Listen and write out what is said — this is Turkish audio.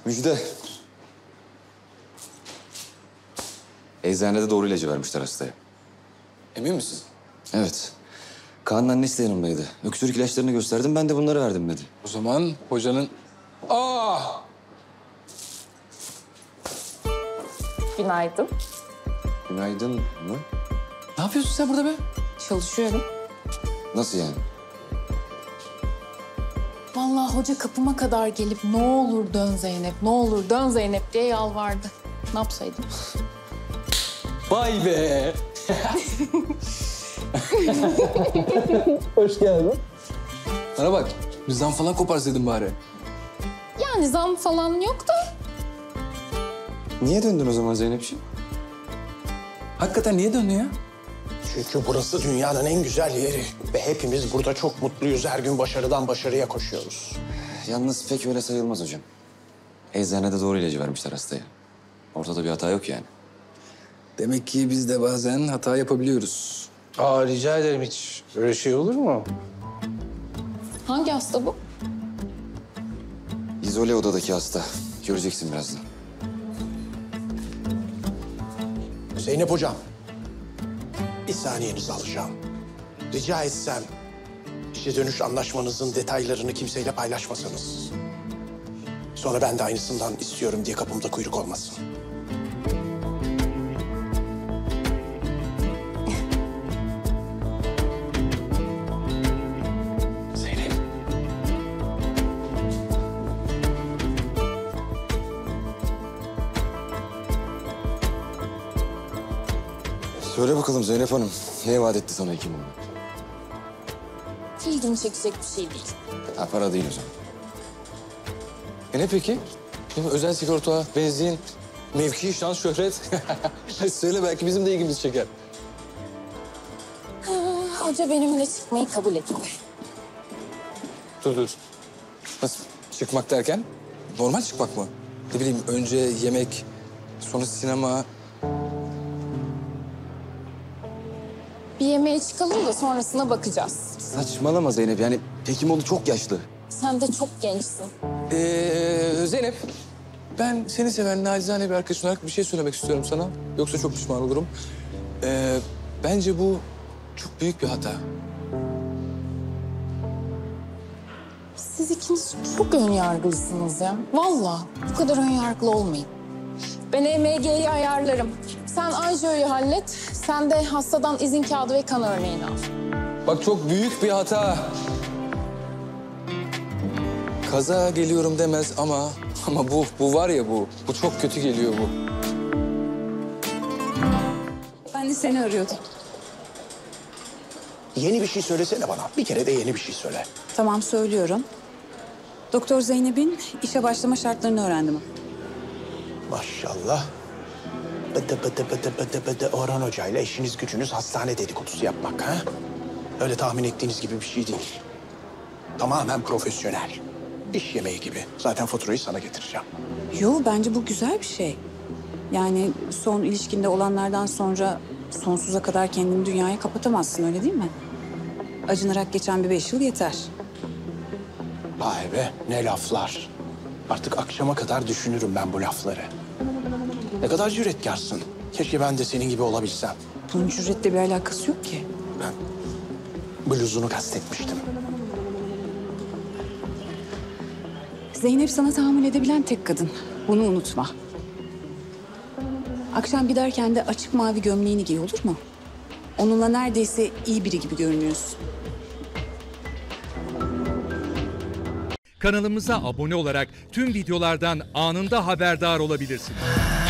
Müjde. Eczanede doğru ilacı vermişler hastaya. Emin misin? Evet. Kaan'ın annesi de yanımdaydı. Öksürük ilaçlarını gösterdim, ben de bunları verdim dedi. O zaman hocanın... Aa! Günaydın. Günaydın mı? Ne yapıyorsun sen burada be? Çalışıyorum. Nasıl yani? Vallahi hoca kapıma kadar gelip ne olur dön Zeynep, ne olur dön Zeynep diye yalvardı. Ne yapsaydım? Vay be! Hoş geldin. Bana bak, bizden falan koparsaydın bari. Yani zam falan yok da. Niye döndün o zaman Zeynep'ciğim? Hakikaten niye döndün ya? Çünkü burası dünyanın en güzel yeri. Ve hepimiz burada çok mutluyuz. Her gün başarıdan başarıya koşuyoruz. Yalnız pek öyle sayılmaz hocam. Eczanede doğru ilacı vermişler hastaya. Ortada bir hata yok yani. Demek ki biz de bazen hata yapabiliyoruz. Aa, rica ederim, hiç öyle şey olur mu? Hangi hasta bu? İzole odadaki hasta. Göreceksin birazdan. Zeynep hocam, bir saniyenizi alacağım. Rica etsem işe dönüş anlaşmanızın detaylarını kimseyle paylaşmasanız. Sonra ben de aynısından istiyorum diye kapımda kuyruk olmasın. Zeynep. Söyle bakalım Zeynep Hanım. Ne vaat etti sana hekim hanım? İlgimi çekecek bir şey değil. Ha, para değil o zaman. Ne peki? Şimdi özel sigorta, benzin, mevki, şans, şöhret. Söyle, belki bizim de ilgimizi çeker. Hoca benimle çıkmayı kabul etti. Dur. Nasıl? Çıkmak derken? Normal çıkmak mı? Ne bileyim, önce yemek, sonra sinema. Bir yemeğe çıkalım da sonrasına bakacağız. Saçmalama Zeynep, yani Hekimoğlu çok yaşlı. Sen de çok gençsin. Zeynep, ben seni seven nacizane bir arkadaş olarak bir şey söylemek istiyorum sana. Yoksa çok pişman olurum. Bence bu çok büyük bir hata. Siz ikiniz çok önyargılısınız ya. Vallahi bu kadar önyargılı olmayın. Ben EMG'yi ayarlarım. Sen anjiyoyu hallet. Sen de hastadan izin kağıdı ve kan örneğini al. Bak, çok büyük bir hata. Kaza geliyorum demez ama bu var ya bu çok kötü geliyor bu. Ben de seni arıyordum. Yeni bir şey söylesene bana. Bir kere de yeni bir şey söyle. Tamam, söylüyorum. Doktor Zeynep'in işe başlama şartlarını öğrendim. Maşallah. Bıdı Orhan Hoca'yla işiniz gücünüz hastane dedikodusu yapmak ha? Öyle tahmin ettiğiniz gibi bir şey değil. Tamamen profesyonel. İş yemeği gibi. Zaten faturayı sana getireceğim. Yo, bence bu güzel bir şey. Yani son ilişkinde olanlardan sonra sonsuza kadar kendini dünyaya kapatamazsın, öyle değil mi? Acınarak geçen bir 5 yıl yeter. Vay be, ne laflar. Artık akşama kadar düşünürüm ben bu lafları. Ne kadar cüretkarsın. Keşke ben de senin gibi olabilsem. Bunun cüretle bir alakası yok ki. Ben bluzunu kastetmiştim. Zeynep sana tahammül edebilen tek kadın. Bunu unutma. Akşam giderken de açık mavi gömleğini giy, olur mu? Onunla neredeyse iyi biri gibi görünüyorsun. Kanalımıza abone olarak tüm videolardan anında haberdar olabilirsiniz.